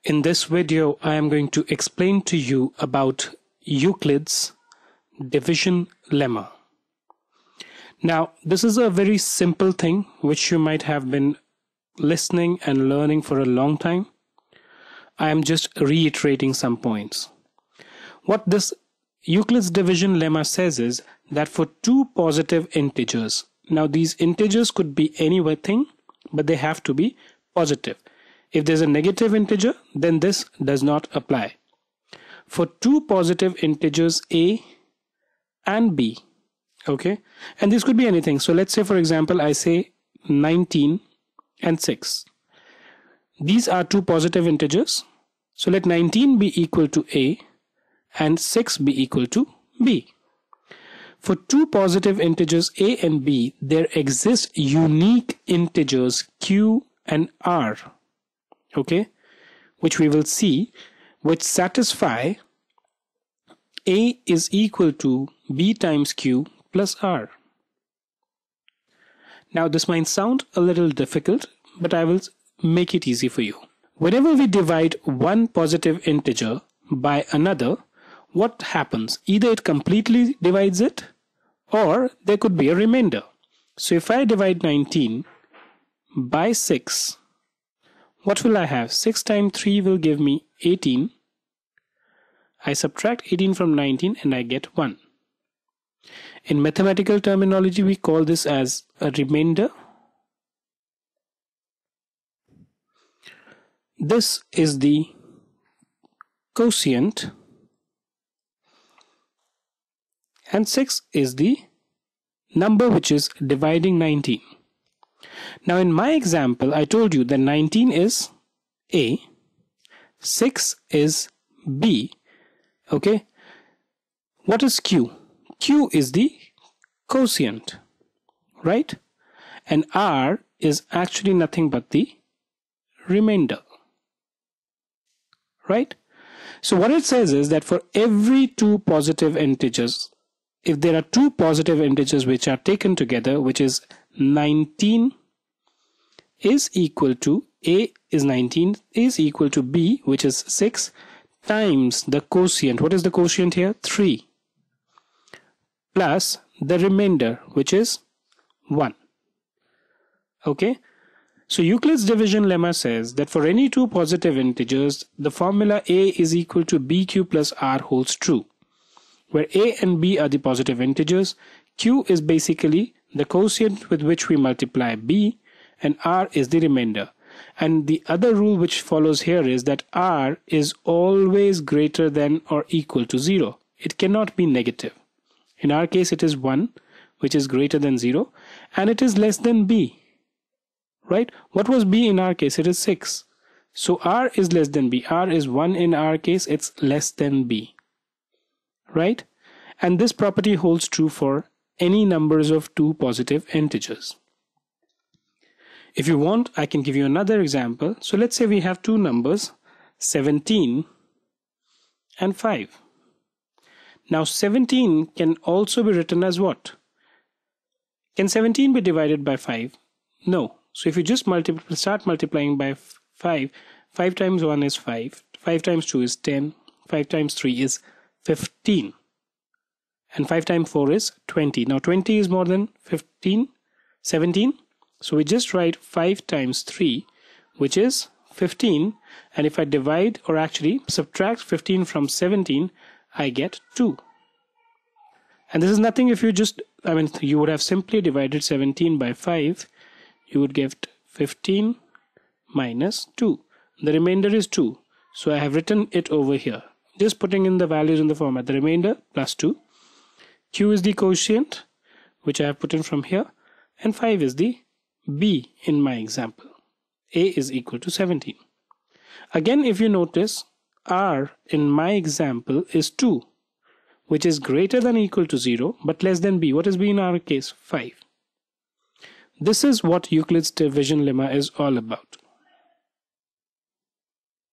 In this video, I am going to explain to you about Euclid's division lemma. Now, this is a very simple thing which you might have been listening and learning for a long time. I am just reiterating some points. What this Euclid's division lemma says is that for two positive integers, now these integers could be anything, but they have to be positive. If there's a negative integer, then this does not apply. For two positive integers a and b, okay, and this could be anything. So let's say, for example, I say 19 and 6. These are two positive integers. So let 19 be equal to a and 6 be equal to b. For two positive integers a and b, there exist unique integers q and r, okay, which we will see, which satisfy a is equal to b times q plus r. Now this might sound a little difficult, but I will make it easy for you. Whenever we divide one positive integer by another, what happens? Either it completely divides it, or there could be a remainder. So if I divide 19 by 6, what will I have? 6 times 3 will give me 18. I subtract 18 from 19 and I get 1. In mathematical terminology, we call this as a remainder. This is the quotient and 6 is the number which is dividing 19. Now in my example, I told you that 19 is a, 6 is b, okay. What is q? Q is the quotient, right? And r is actually nothing but the remainder, right? So what it says is that for every two positive integers, if there are two positive integers which are taken together, which is 19 is equal to a is 19 is equal to b, which is 6, times the quotient. What is the quotient here? 3, plus the remainder, which is 1. Okay, so Euclid's division lemma says that for any two positive integers, the formula a is equal to bq plus r holds true, where a and b are the positive integers, q is basically the quotient with which we multiply b, and r is the remainder. And the other rule which follows here is that r is always greater than or equal to 0. It cannot be negative. In our case, it is 1, which is greater than 0, and it is less than b, right? What was b in our case? It is 6. So r is less than b. R is 1 in our case. It's less than b, right? And this property holds true for any numbers of two positive integers. If you want, I can give you another example. So let's say we have two numbers, 17 and 5. Now 17 can also be written as what? Can 17 be divided by 5? No. So if you just start multiplying by 5, 5 times 1 is 5, 5 times 2 is 10, 5 times 3 is 15, and 5 times 4 is 20. Now 20 is more than 17. So we just write 5 times 3, which is 15, and if I divide or actually subtract 15 from 17, I get 2. And this is nothing if you just, you would have simply divided 17 by 5, you would get 15 minus 2. The remainder is 2. So I have written it over here, just putting in the values in the format, the remainder plus 2. Q is the quotient, which I have put in from here, and 5 is the b in my example. A is equal to 17. Again, if you notice, r in my example is 2, which is greater than or equal to 0, but less than b. What is b in our case? 5. This is what Euclid's division lemma is all about.